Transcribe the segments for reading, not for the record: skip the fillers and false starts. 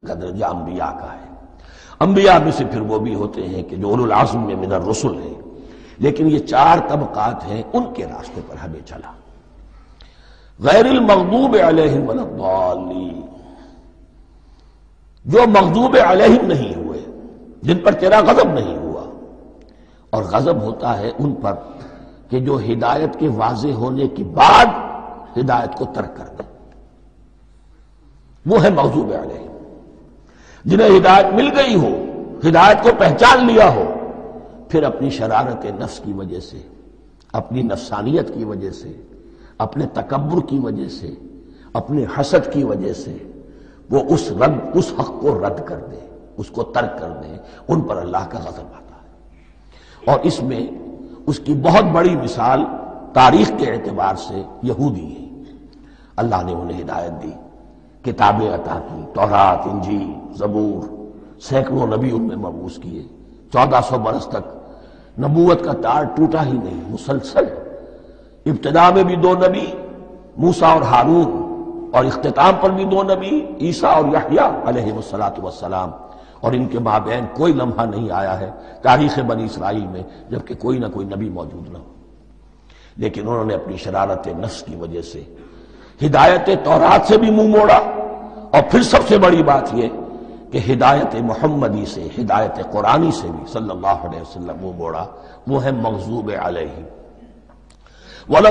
کا درجہ انبیاء کا ہے۔ انبیاء میں سے پھر وہ بھی ہوتے ہیں کہ جو اولو العزم میں من الرسل ہیں، لیکن یہ 4 طبقات ہیں، ان کے راستے پر ہمیں چلا۔ غیر المغضوب علیہم ولا الضالین، جو مغضوب علیہم نہیں ہوئے، جن پر تیرا غضب نہیں ہوا، اور غضب ہوتا ہے ان پر کہ جو ہدایت کے واضح ہونے کے بعد ہدایت کو ترک کر دیں، وہ ہے مغضوب علیہم۔ جنہیں ہدایت مل گئی ہو، ہدایت کو پہچان لیا ہو، پھر اپنی شرارت نفس کی وجہ سے، اپنی نفسانیت کی وجہ سے، اپنے تکبر کی وجہ سے، اپنے حسد کی وجہ سے وہ اس حق کو رد کر دے، اس کو ترک کر دے، ان پر اللہ کا غضب آتا ہے۔ اور اس میں اس کی بہت بڑی مثال تاریخ کے اعتبار سے یہودی ہے۔ اللہ نے انہیں ہدایت دی، کتابیں عطا کی، تورات، انجیل، زبور، سینکڑوں نبی ان میں مبعوث کیے، 1400 برس تک نبوت کا تار ٹوٹا ہی نہیں، مسلسل۔ ابتدا میں بھی 2 نبی، موسیٰ اور ہارون، اور اختتام پر بھی 2 نبی، عیسیٰ اور یحییٰ علیہ السلام، اور ان کے مابین کوئی لمحہ نہیں آیا ہے تاریخ بنی اسرائیل میں جبکہ کوئی نہ کوئی نبی موجود نہ ہو۔ لیکن انہوں نے اپنی شرارت نفس کی وجہ سے ہدایت تورات سے بھی منہ موڑا، اور پھر سب سے بڑی بات یہ کہ ہدایت محمدی سے، ہدایت قرآنی سے بھی صلی اللہ علیہ وسلم منہ موڑا، وہ ہے مغضوب علیہم ولا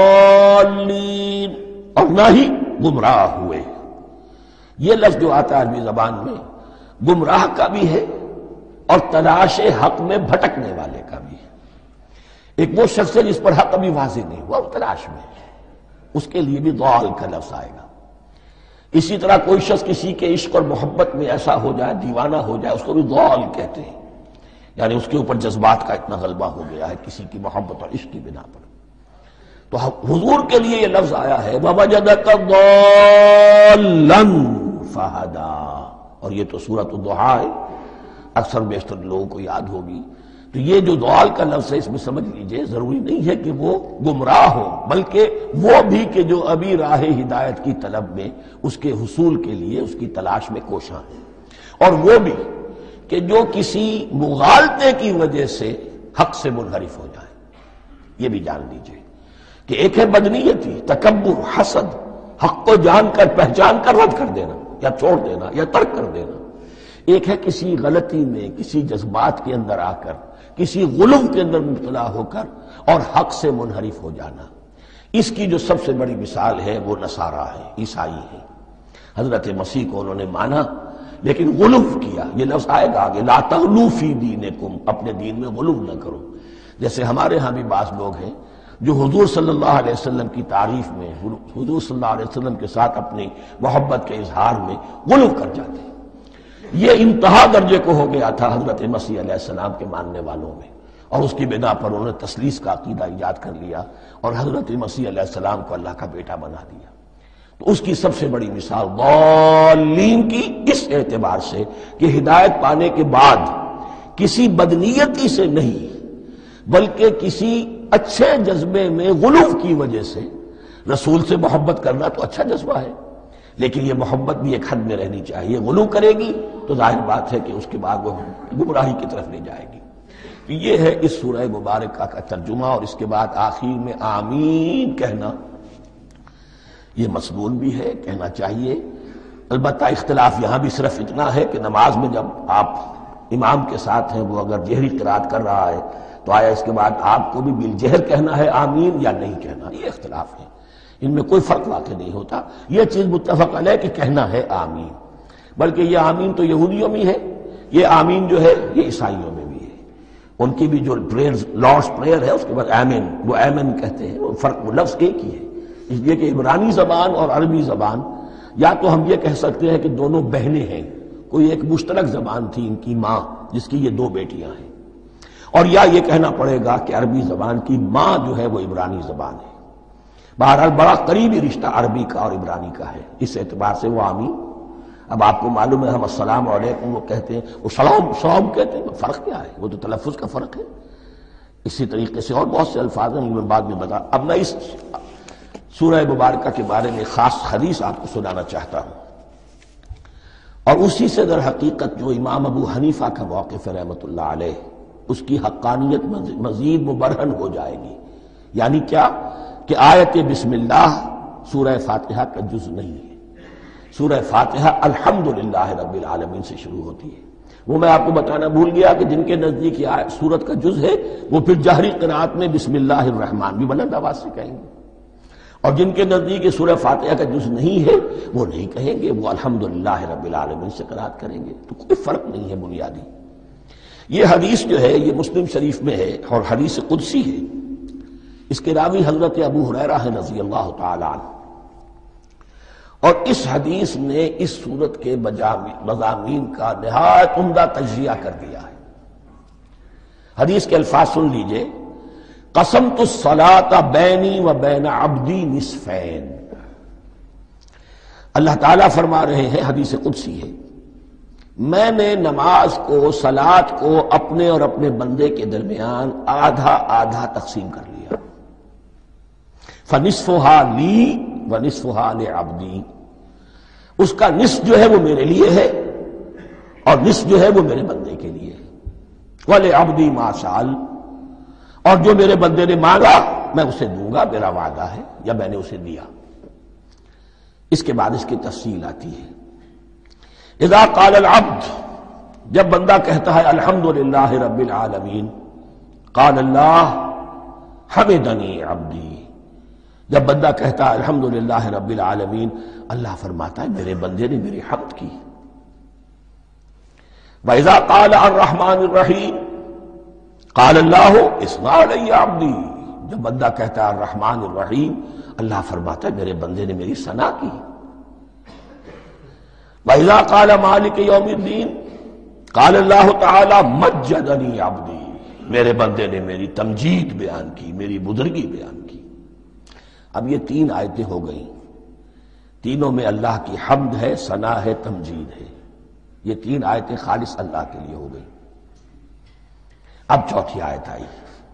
الضالین، اور نہ ہی گمراہ ہوئے۔ یہ لفظ جو آتا ہے عربی زبان میں گمراہ کا بھی ہے اور تلاش حق میں بھٹکنے والے کا بھی ہے۔ ایک وہ شخص ہے جس پر حق ابھی واضح نہیں ہوا، وہ تلاش میں ہے، اس کے لیے بھی ضال کا لفظ آئے گا۔ اسی طرح کوئی شخص کسی کے عشق اور محبت میں ایسا ہو جائے، دیوانہ ہو جائے، اس کو بھی ضال کہتے ہیں، یعنی اس کے اوپر جذبات کا اتنا غلبہ ہو گیا ہے کسی کی محبت اور عشق کی بنا پر۔ تو حضور کے لیے یہ لفظ آیا ہے وَوَجَدَكَ ضَالًّا فَهَدَىٰ، اور یہ تو سورۃ الضحیٰ ہے، اکثر بیشتر لوگوں کو یاد ہوگی۔ تو یہ جو ضال کا لفظ ہے، اس میں سمجھ لیجئے ضروری نہیں ہے کہ وہ گمراہ ہو، بلکہ وہ بھی کہ جو ابھی راہ ہدایت کی طلب میں، اس کے حصول کے لیے اس کی تلاش میں کوشاں ہے، اور وہ بھی کہ جو کسی مغالطے کی وجہ سے حق سے منحرف ہو جائے۔ یہ بھی جان لیجئے کہ ایک ہے بدنیتی، تکبر، حسد، حق کو جان کر پہچان کر رد کر دینا یا چھوڑ دینا یا ترک کر دینا، ایک ہے کسی غلطی میں، کسی جذبات کے اندر آ کر، کسی غلو کے اندر مبتلا ہو کر اور حق سے منحرف ہو جانا۔ اس کی جو سب سے بڑی مثال ہے وہ نصارہ ہے، عیسائی ہے۔ حضرت مسیح کو انہوں نے مانا لیکن غلو کیا، یہ لفظ آئے گا آگے، لا تغلو فی دینکم، اپنے دین میں غلو نہ کرو۔ جیسے ہمارے ہاں بھی بعض لوگ ہیں جو حضور صلی اللہ علیہ وسلم کی تعریف میں، حضور صلی اللہ علیہ وسلم کے ساتھ اپنی محبت کے اظہار میں غلو کر جاتے ہیں۔ یہ انتہا درجے کو ہو گیا تھا حضرت مسیح علیہ السلام کے ماننے والوں میں، اور اس کی بنا پر انہوں نے تثلیث کا عقیدہ ایجاد کر لیا اور حضرت مسیح علیہ السلام کو اللہ کا بیٹا بنا دیا۔ تو اس کی سب سے بڑی مثال ضالین کی اس اعتبار سے کہ ہدایت پانے کے بعد کسی بدنیتی سے نہیں بلکہ کسی اچھے جذبے میں غلو کی وجہ سے، رسول سے محبت کرنا تو اچھا جذبہ ہے، لیکن یہ محبت بھی ایک حد میں رہنی چاہیے۔ غلو کرے گی تو ظاہر بات ہے کہ اس کے بعد وہ گمراہی کی طرف لے جائے گی۔ تو یہ ہے اس سورہ مبارکہ کا ترجمہ، اور اس کے بعد آخر میں آمین کہنا یہ مسنون بھی ہے، کہنا چاہیے۔ البتہ اختلاف یہاں بھی صرف اتنا ہے کہ نماز میں جب آپ امام کے ساتھ ہیں، وہ اگر جہری قرات کر رہا ہے تو آیا اس کے بعد آپ کو بھی بالجہر کہنا ہے آمین یا نہیں کہنا، یہ اختلاف ہے، ان میں کوئی فرق واقع نہیں ہوتا۔ یہ چیز متفق علیہ کہ کہنا ہے آمین، بلکہ یہ آمین تو یہودیوں میں ہے، یہ آمین جو ہے یہ عیسائیوں میں بھی ہے۔ ان کی بھی جو لارڈس پریئر ہے اس کے بعد آمین، وہ آمین کہتے ہیں، وہ فرق، وہ لفظ ایک ہی ہے، اس لیے کہ عبرانی زبان اور عربی زبان یا تو ہم یہ کہہ سکتے ہیں کہ دونوں بہنیں ہیں، کوئی ایک مشترک زبان تھی ان کی ماں جس کی یہ 2 بیٹیاں ہیں، اور یا یہ کہنا پڑے گا کہ عربی زبان کی ماں جو ہے وہ عبرانی زبان ہے۔ بہرحال بڑا قریبی رشتہ عربی کا اور عبرانی کا ہے، اس اعتبار سے وہ آمین۔ اب آپ کو معلوم ہے ہم السلام علیکم وہ کہتے ہیں، وہ سلام کہتے ہیں، فرق کیا ہے؟ وہ تو تلفظ کا فرق ہے۔ اسی طریقے سے اور بہت سے الفاظ ہیں، میں بعد میں بتا۔ اب میں اس سورہ مبارکہ کے بارے میں خاص حدیث آپ کو سنانا چاہتا ہوں۔ اور اسی سے در حقیقت جو امام ابو حنیفہ کا موقف ہے رحمۃ اللہ علیہ، اس کی حقانیت مزید مبرہن ہو جائے گی۔ یعنی کیا کہ آیت بسم اللہ سورہ فاتحہ کا جز نہیں ہے، سورہ فاتحہ الحمدللہ رب العالمین سے شروع ہوتی ہے۔ وہ میں آپ کو بتانا بھول گیا کہ جن کے نزدیک یہ سورت کا جز ہے وہ پھر جہری قرات میں بسم اللہ الرحمن بھی بلند آواز سے کہیں گے، اور جن کے نزدیک یہ سورہ فاتحہ کا جز نہیں ہے وہ نہیں کہیں گے، وہ الحمدللہ رب العالمین سے قرات کریں گے۔ تو کوئی فرق نہیں ہے بنیادی۔ یہ حدیث جو ہے یہ مسلم شریف میں ہے اور حدیث قدسی ہے۔ اس کے راوی حضرت ابو ہریرہ ہے رضی اللہ تعالی عنہ، اور اس حدیث نے اس صورت کے مضامین کا نہایت عمدہ تجزیہ کر دیا ہے۔ حدیث کے الفاظ سن لیجئے، قسمت الصلاۃ بینی و بین عبدی نصفین۔ اللہ تعالیٰ فرما رہے ہیں، حدیث قدسی ہے، میں نے نماز کو، صلاۃ کو اپنے اور اپنے بندے کے درمیان آدھا آدھا تقسیم کر لیا۔ فنصفها لی ونصفها لعبدی، اس کا نصف جو ہے وہ میرے لیے ہے اور نصف جو ہے وہ میرے بندے کے لیے ہے۔ وَلِعَبْدِي مَا سَأَلَ، اور جو میرے بندے نے مانگا میں اسے دوں گا، میرا وعدہ ہے یا میں نے اسے دیا۔ اس کے بعد اس کی تفصیل آتی ہے، اذا قال العبد، جب بندہ کہتا ہے الحمدللہ رب العالمین، قال اللہ حمدنی عبدی، جب بندہ کہتا ہے الحمدللہ رب العالمین، اللہ فرماتا ہے میرے بندے نے میری حمد کی۔ وَإِذَا قَالَ الرَّحْمَٰنِ الرَّحِيمِ قَالَ اللَّهُ اثْنَىٰ عَلَيَّ عَبْدِي، جب بندہ کہتا ہے الرحمن الرحیم، اللہ فرماتا ہے میرے بندے نے میری ثنا کی۔ وَإِذَا قَالَ مَالِكِ يَوْمِ الدِّينِ قَالَ اللَّهُ تَعَالَىٰ مَجَّدَنِي عَبْدِي، میرے بندے نے میری تمجید بیان کی، میری بزرگی بیان کی۔ اب یہ تین آیتیں ہو گئیں، تینوں میں اللہ کی حمد ہے، ثنا ہے، تمجید ہے۔ یہ تین آیتیں خالص اللہ کے لیے ہو گئی۔ اب چوتھی آیت آئی،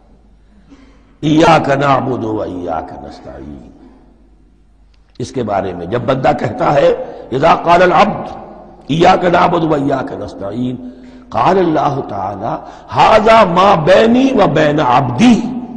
ایاک نعبد و ایاک نستعین۔ اس کے بارے میں جب بندہ کہتا ہے اذا قال العبد ایاک نعبد و ایاک نستعین، قال اللہ تعالی ھذا ما بینی و بین عبدی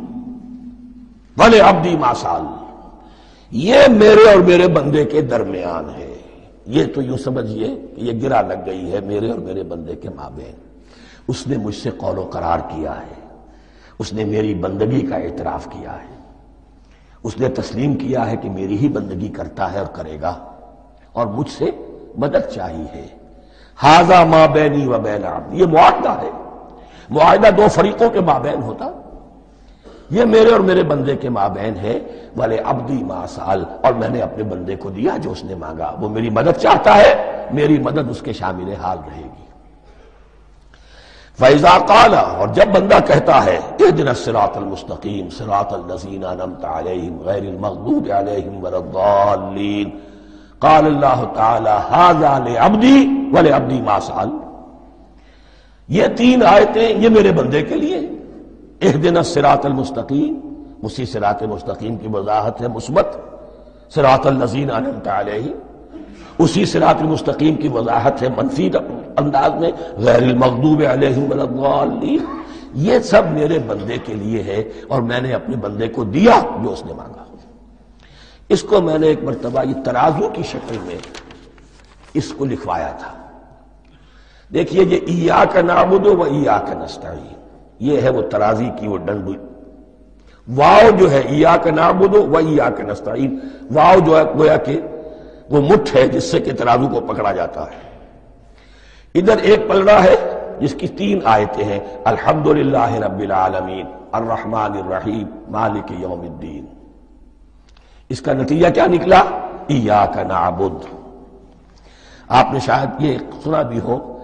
ولعبدی ما سأل، یہ میرے اور میرے بندے کے درمیان ہے۔ یہ تو یوں سمجھیے کہ یہ گرا لگ گئی ہے میرے اور میرے بندے کے مابین۔ اس نے مجھ سے قول و قرار کیا ہے، اس نے میری بندگی کا اعتراف کیا ہے، اس نے تسلیم کیا ہے کہ میری ہی بندگی کرتا ہے اور کرے گا، اور مجھ سے مدد چاہیے ہے۔ ھذا ما بینی و بین عبدی، یہ معاہدہ ہے، معاہدہ دو فریقوں کے مابین ہوتا، یہ میرے اور میرے بندے کے مابین ہے۔ وَلِ عَبْدِي مَا سَأَلَ، اور میں نے اپنے بندے کو دیا جو اس نے مانگا، وہ میری مدد چاہتا ہے، میری مدد اس کے شامل حال رہے گی۔ فَإِذَا قَالَ، اور جب بندہ کہتا ہے اهْدِنَا الصِّرَاطَ الْمُسْتَقِيمَ صِرَاطَ الَّذِينَ أَنْعَمْتَ عَلَيْهِمْ غَيْرِ الْمَغْضُوبِ عَلَيْهِمْ وَلَا الضَّالِّينَ، قَالَ اللَّهُ تَعَالَى هَذَا لِعَبْدِي وَلِعَبْدِي مَا سَأَلَ۔ یہ تین آیتیں یہ میرے بندے کے لیے، اهْدِنَا الصِّرَاطَ الْمُسْتَقِيمَ، اسی صراط مستقیم کی وضاحت ہے مثبت، صراط الذین انعمت علیہم، اسی صراط المستقیم کی وضاحت ہے منفی انداز میں، غیر المغضوب علیہم ولا الضالین۔ یہ سب میرے بندے کے لیے ہے اور میں نے اپنے بندے کو دیا جو اس نے مانگا۔ اس کو میں نے ایک مرتبہ یہ ترازو کی شکل میں اس کو لکھوایا تھا۔ دیکھیے یہ ایاک نعبد و ایاک نستعین، یہ ہے وہ ترازی کی وہ ڈنڈی، واو جو ہے ایاک نعبد و ایاک نستعین، واو جو ہے گویا کہ وہ مٹھ ہے جس سے کہ ترازو کو پکڑا جاتا ہے۔ ادھر ایک پلڑا ہے جس کی تین آیتیں ہیں، الحمدللہ رب العالمین الرحمن الرحیم مالک یوم الدین۔ اس کا نتیجہ کیا نکلا؟ ایاک نعبد۔ آپ نے شاید یہ سنا بھی ہو